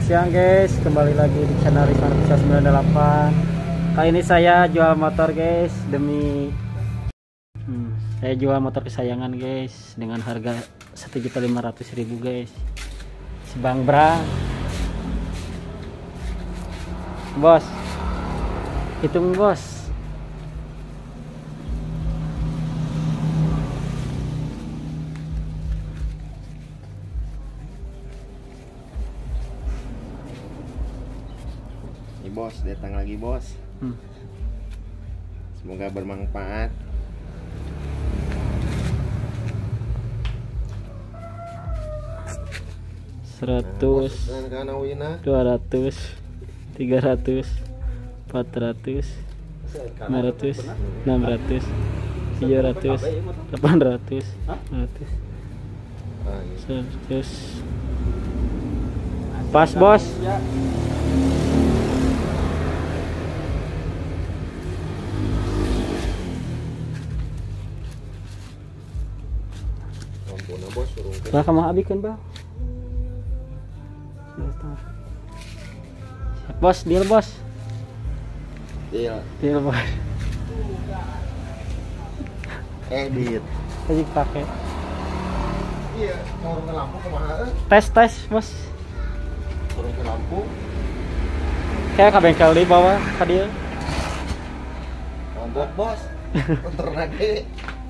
siang guys, kembali lagi di channel Rizwan Official 98. Kali ini saya jual motor guys, saya jual motor kesayangan guys dengan harga 1.500.000 guys. Sebang Bra. Bos. Hitung bos. Bos, datang lagi bos. Semoga bermanfaat. Seratus, 200, 300, 400, 500, 600, 700, 800, 100. Pas bos. Bah, kamu habiskan bah. Bos, deal bos. Deal bos. Edit. Tadi pakai. Iya, turun ke lampu kemana? Tes bos. Turun ke lampu. Kayak ke bengkel di bawah tadi. Mantap bos. Motor lagi.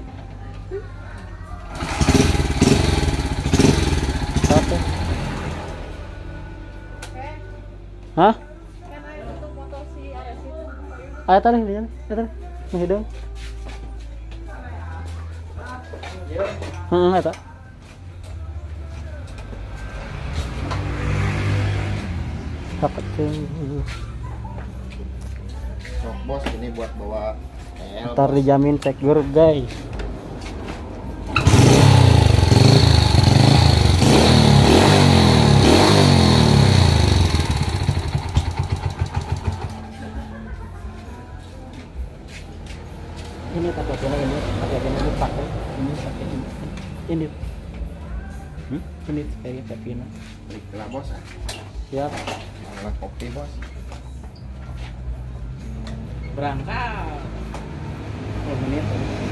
Satu. Hah? Ayo tadi lihat, tadi menghidung. Eta. Dapat Sok bos, ini buat bawa ntar dijamin secure guys. Ini takutnya ini pakai ini kayak Vina. Klik lah bos. Siap. Malah kopi bos. Berangkat 10 menit.